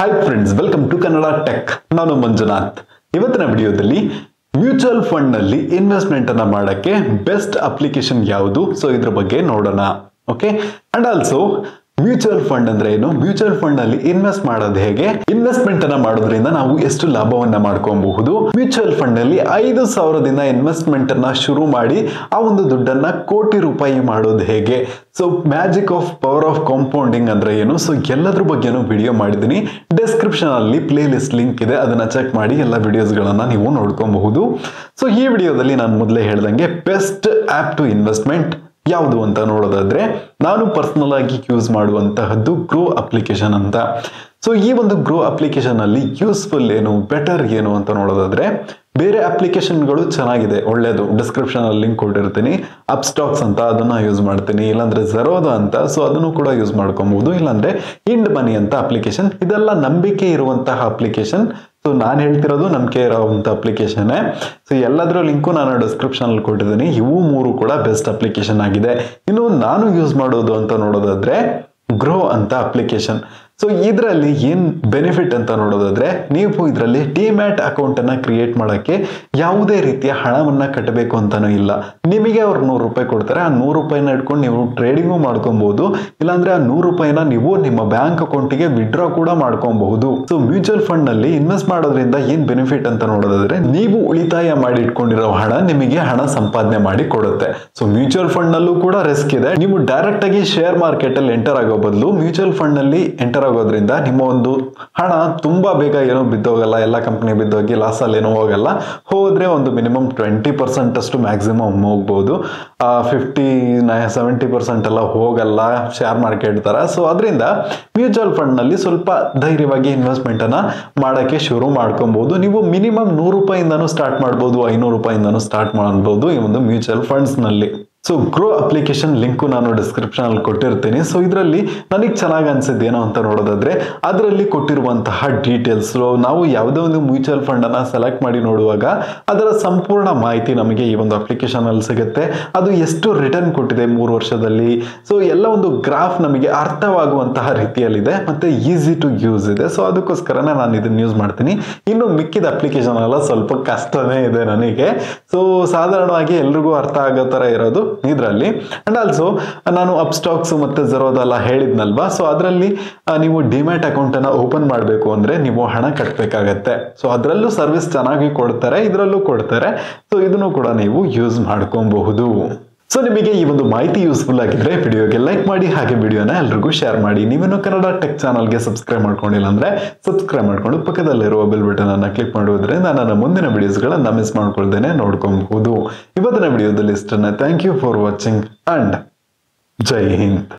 Hi friends, welcome to Kannada tech. ನಾನು ಮಂಜುನಾಥ್. ಇವತ್ತಿನ ವಿಡಿಯೋದಲ್ಲಿ ಮ್ಯೂಚುವಲ್ ಫಂಡ್ ನಲ್ಲಿ ಇನ್ವೆಸ್ಟ್ಮೆಂಟ್ ಅನ್ನ ಮಾಡಕ್ಕೆ ಬೆಸ್ಟ್ ಅಪ್ಲಿಕೇಶನ್ ಯಾವುದು, ಸೊ ಇದ್ರ ಬಗ್ಗೆ ನೋಡೋಣ. Okay, and also mutual fund ಅಂದ್ರೆ ಏನು, ಮ್ಯೂಚುವಲ್ ಫಂಡ್ ನಲ್ಲಿ ಇನ್ವೆಸ್ಟ್ ಮಾಡೋದು ಹೇಗೆ, ಇನ್ವೆಸ್ಟ್ಮೆಂಟ್ ಅನ್ನ ಮಾಡೋದ್ರಿಂದ ನಾವು ಎಷ್ಟು ಲಾಭವನ್ನ ಮಾಡ್ಕೊಬಹುದು, ಮ್ಯೂಚುವಲ್ ಫಂಡ್ ನಲ್ಲಿ 5,000ದಿಂದ ಇನ್ವೆಸ್ಟ್ಮೆಂಟ್ ಅನ್ನ ಶುರು ಮಾಡಿ ಆ ಒಂದು ದುಡ್ಡನ್ನ ಕೋಟಿ ರೂಪಾಯಿ ಮಾಡೋದು ಹೇಗೆ, so magic of power of compounding ಅಂದ್ರೆ ಏನು, ಸೊ ಎಲ್ಲದ್ರ ಬಗ್ಗೆನೂ ವಿಡಿಯೋ ಮಾಡಿದ್ದೀನಿ. ಡಿಸ್ಕ್ರಿಪ್ಷನ್ ಅಲ್ಲಿ ಪ್ಲೇ ಲಿಸ್ಟ್ ಲಿಂಕ್ ಇದೆ, ಅದನ್ನ ಚೆಕ್ ಮಾಡಿ ಎಲ್ಲ ವಿಡಿಯೋಸ್ ಗಳನ್ನ ನೀವು ನೋಡ್ಕೊಬಹುದು. ಸೊ ಈ ವಿಡಿಯೋದಲ್ಲಿ ನಾನು ಮೊದಲೇ ಹೇಳ್ದಂಗೆ ಬೆಸ್ಟ್ ಆಪ್ ಟು ಇನ್ವೆಸ್ಟ್ಮೆಂಟ್ ಯಾವುದು ಅಂತ ನೋಡೋದಾದ್ರೆ ನಾನು ಪರ್ಸನಲ್ ಆಗಿ ಯೂಸ್ ಮಾಡುವಂತಹದ್ದು ಗ್ರೋ ಅಪ್ಲಿಕೇಶನ್ ಅಂತ. ಸೊ ಈ ಒಂದು ಗ್ರೋ ಅಪ್ಲಿಕೇಶನ್ ಅಲ್ಲಿ ಯೂಸ್ಫುಲ್ ಏನು, ಬೆಟರ್ ಏನು ಅಂತ ನೋಡೋದಾದ್ರೆ ಬೇರೆ ಅಪ್ಲಿಕೇಶನ್ಗಳು ಚೆನ್ನಾಗಿದೆ, ಒಳ್ಳೇದು. ಡಿಸ್ಕ್ರಿಪ್ಷನ್ ಅಲ್ಲಿ ಲಿಂಕ್ ಕೊಟ್ಟಿರ್ತೀನಿ. ಅಪ್ಸ್ಟಾಕ್ಸ್ ಅಂತ ಅದನ್ನ ಯೂಸ್ ಮಾಡ್ತೀನಿ, ಇಲ್ಲಾಂದ್ರೆ ಝೆರೋದಾ ಅಂತ, ಸೊ ಅದನ್ನು ಕೂಡ ಯೂಸ್ ಮಾಡ್ಕೊಬಹುದು. ಇಲ್ಲಾಂದ್ರೆ ಇಂಡ್ ಮನಿ ಅಂತ ಅಪ್ಲಿಕೇಶನ್. ಇದೆಲ್ಲ ನಂಬಿಕೆ ಇರುವಂತಹ ಅಪ್ಲಿಕೇಶನ್. ಸೊ ನಾನು ಹೇಳ್ತಿರೋದು ನಂಬಿಕೆ ಇರೋವಂಥ ಅಪ್ಲಿಕೇಶನ್. ಸೊ ಎಲ್ಲದರ ಲಿಂಕು ನಾನು ಡಿಸ್ಕ್ರಿಪ್ಷನ್ ಅಲ್ಲಿ ಕೊಟ್ಟಿದ್ದೀನಿ. ಇವು ಮೂರು ಕೂಡ ಬೆಸ್ಟ್ ಅಪ್ಲಿಕೇಶನ್ ಆಗಿದೆ. ಇನ್ನು ನಾನು ಯೂಸ್ ಮಾಡೋದು ಅಂತ ನೋಡೋದಾದ್ರೆ ಗ್ರೋ ಅಂತ ಅಪ್ಲಿಕೇಶನ್. ಸೊ ಇದರಲ್ಲಿ ಏನ್ ಬೆನಿಫಿಟ್ ಅಂತ ನೋಡೋದಾದ್ರೆ ನೀವು ಇದರಲ್ಲಿ ಡಿಮ್ಯಾಟ್ ಅಕೌಂಟ್ ಅನ್ನ ಕ್ರಿಯೇಟ್ ಮಾಡಕ್ಕೆ ಯಾವುದೇ ರೀತಿಯ ಹಣವನ್ನ ಕಟ್ಟಬೇಕು ಅಂತಾನೂ ಇಲ್ಲ. ನಿಮಗೆ ಅವ್ರು 100 ರೂಪಾಯಿ ಕೊಡ್ತಾರೆ, ಆ 100 ರೂಪಾಯಿನ ಇಟ್ಕೊಂಡು ನೀವು ಟ್ರೇಡಿಂಗು ಮಾಡ್ಕೊಬಹುದು, ಇಲ್ಲಾಂದ್ರೆ ಆ 100 ರೂಪಾಯಿನ ನೀವು ನಿಮ್ಮ ಬ್ಯಾಂಕ್ ಅಕೌಂಟಿಗೆ ವಿಡ್ರಾ ಕೂಡ ಮಾಡ್ಕೊಬಹುದು. ಸೊ ಮ್ಯೂಚುವಲ್ ಫಂಡ್ ನಲ್ಲಿ ಇನ್ವೆಸ್ಟ್ ಮಾಡೋದ್ರಿಂದ ಏನ್ ಬೆನಿಫಿಟ್ ಅಂತ ನೋಡೋದಾದ್ರೆ ನೀವು ಉಳಿತಾಯ ಮಾಡಿ ಇಟ್ಕೊಂಡಿರೋ ಹಣ ನಿಮಗೆ ಹಣ ಸಂಪಾದನೆ ಮಾಡಿ ಕೊಡುತ್ತೆ. ಸೊ ಮ್ಯೂಚುವಲ್ ಫಂಡ್ ನಲ್ಲೂ ಕೂಡ ರಿಸ್ಕ್ ಇದೆ. ನೀವು ಡೈರೆಕ್ಟ್ ಆಗಿ ಶೇರ್ ಮಾರ್ಕೆಟ್ ಅಲ್ಲಿ ಎಂಟರ್ ಆಗೋ ಬದಲು ಮ್ಯೂಚುವಲ್ ಫಂಡ್ ನಲ್ಲಿ ಎಂಟರ್ ಆಗೋದ್ರಿಂದ ನಿಮ್ಮ ಒಂದು ಹಣ ತುಂಬಾ ಬೇಗ ಏನೋ ಬಿದ್ದೋಗಲ್ಲ, ಎಲ್ಲ ಕಂಪನಿ ಬಿದ್ದೋಗಿ ಲಾಸ್ ಅಲ್ಲಿ ಏನೋ ಹೋಗಲ್ಲ. ಹೋದ್ರೆ ಒಂದು ಮಿನಿಮಮ್ 20% ಅಷ್ಟು ಮ್ಯಾಕ್ಸಿಮಮ್ ಹೋಗ್ಬೋದು. 50-70% ಎಲ್ಲ ಹೋಗಲ್ಲ ಶೇರ್ ಮಾರ್ಕೆಟ್ ತರ. ಸೊ ಅದರಿಂದ ಮ್ಯೂಚುವಲ್ ಫಂಡ್ ನಲ್ಲಿ ಸ್ವಲ್ಪ ಧೈರ್ಯವಾಗಿ ಇನ್ವೆಸ್ಟ್ಮೆಂಟ್ ಅನ್ನ ಮಾಡಕ್ಕೆ ಶುರು ಮಾಡ್ಕೊಬಹುದು. ನೀವು ಮಿನಿಮಮ್ 100 ರೂಪಾಯಿಂದನೂ ಸ್ಟಾರ್ಟ್ ಮಾಡ್ಬೋದು, 500 ರೂಪಾಯಿಂದನೂ ಸ್ಟಾರ್ಟ್ ಮಾಡ್ಬೋದು ಈ ಒಂದು ಮ್ಯೂಚುವಲ್ ಫಂಡ್ಸ್ ನಲ್ಲಿ. ಸೊ ಗ್ರೋ ಅಪ್ಲಿಕೇಶನ್ ಲಿಂಕು ನಾನು ಡಿಸ್ಕ್ರಿಪ್ಷನ್ ಅಲ್ಲಿ ಕೊಟ್ಟಿರ್ತೀನಿ. ಸೊ ಇದರಲ್ಲಿ ನನಗೆ ಚೆನ್ನಾಗಿ ಅನ್ಸಿದ್ದು ಏನೋ ಅಂತ ನೋಡೋದಾದ್ರೆ ಅದರಲ್ಲಿ ಕೊಟ್ಟಿರುವಂತಹ ಡೀಟೇಲ್ಸ್. ನಾವು ಯಾವುದೇ ಒಂದು ಮ್ಯೂಚುವಲ್ ಫಂಡ್ ಅನ್ನ ಸೆಲೆಕ್ಟ್ ಮಾಡಿ ನೋಡುವಾಗ ಅದರ ಸಂಪೂರ್ಣ ಮಾಹಿತಿ ನಮಗೆ ಈ ಒಂದು ಅಪ್ಲಿಕೇಶನ್ ಅಲ್ಲಿ ಸಿಗುತ್ತೆ. ಅದು ಎಷ್ಟು ರಿಟರ್ನ್ ಕೊಟ್ಟಿದೆ 3 ವರ್ಷದಲ್ಲಿ, ಸೊ ಎಲ್ಲ ಒಂದು ಗ್ರಾಫ್ ನಮಗೆ ಅರ್ಥವಾಗುವಂತಹ ರೀತಿಯಲ್ಲಿದೆ, ಮತ್ತೆ ಈಸಿ ಟು ಯೂಸ್ ಇದೆ. ಸೊ ಅದಕ್ಕೋಸ್ಕರನೇ ನಾನು ಇದನ್ನ ಯೂಸ್ ಮಾಡ್ತೀನಿ. ಇನ್ನು ಮಿಕ್ಕಿದ ಅಪ್ಲಿಕೇಶನ್ ಎಲ್ಲ ಸ್ವಲ್ಪ ಕಷ್ಟನೇ ಇದೆ ನನಗೆ. ಸೊ ಸಾಧಾರಣವಾಗಿ ಎಲ್ರಿಗೂ ಅರ್ಥ ಆಗೋ ತರ ಇರೋದು ಇದರಲ್ಲಿ. ಅಂಡ್ ಆಲ್ಸೋ ನಾನು ಅಪ್ಸ್ಟಾಕ್ಸ್ ಮತ್ತೆ ಝೆರೋದೆಲ್ಲ ಹೇಳಿದ್ನಲ್ವಾ, ಸೊ ಅದರಲ್ಲಿ ನೀವು ಡಿಮ್ಯಾಟ್ ಅಕೌಂಟ್ ಅನ್ನ ಓಪನ್ ಮಾಡಬೇಕು ಅಂದ್ರೆ ನೀವು ಹಣ ಕಟ್ಟಬೇಕಾಗತ್ತೆ. ಸೊ ಅದರಲ್ಲೂ ಸರ್ವಿಸ್ ಚೆನ್ನಾಗಿ ಕೊಡ್ತಾರೆ, ಇದರಲ್ಲೂ ಕೊಡ್ತಾರೆ. ಸೊ ಇದನ್ನು ಕೂಡ ನೀವು ಯೂಸ್ ಮಾಡ್ಕೊಬಹುದು. ಸೊ ನಿಮಗೆ ಈ ಒಂದು ಮಾಹಿತಿ ಯೂಸ್ಫುಲ್ ಆಗಿದ್ರೆ ವಿಡಿಯೋಗೆ ಲೈಕ್ ಮಾಡಿ, ಹಾಗೆ ವಿಡಿಯೋನ ಎಲ್ರಿಗೂ ಶೇರ್ ಮಾಡಿ. ನೀವೇನು ಕನ್ನಡ ಟೆಕ್ ಚಾನಲ್ಗೆ ಸಬ್ಸ್ಕ್ರೈಬ್ ಮಾಡ್ಕೊಂಡಿಲ್ಲ ಅಂದ್ರೆ ಸಬ್ಸ್ಕ್ರೈಬ್ ಮಾಡ್ಕೊಂಡು ಪಕ್ಕದಲ್ಲಿರುವ ಬೆಲ್ ಬಟನ್ ಅನ್ನ ಕ್ಲಿಕ್ ಮಾಡುವುದರಿಂದ ನನ್ನ ಮುಂದಿನ ವಿಡಿಯೋಸ್ಗಳನ್ನ ಮಿಸ್ ಮಾಡ್ಕೊಳ್ದೇನೆ ನೋಡ್ಕೊಬಹುದು. ಇವತ್ತಿನ ವಿಡಿಯೋದಲ್ಲಿ ಇಷ್ಟನ್ನ. Thank you for watching and ಜೈ ಹಿಂದ್.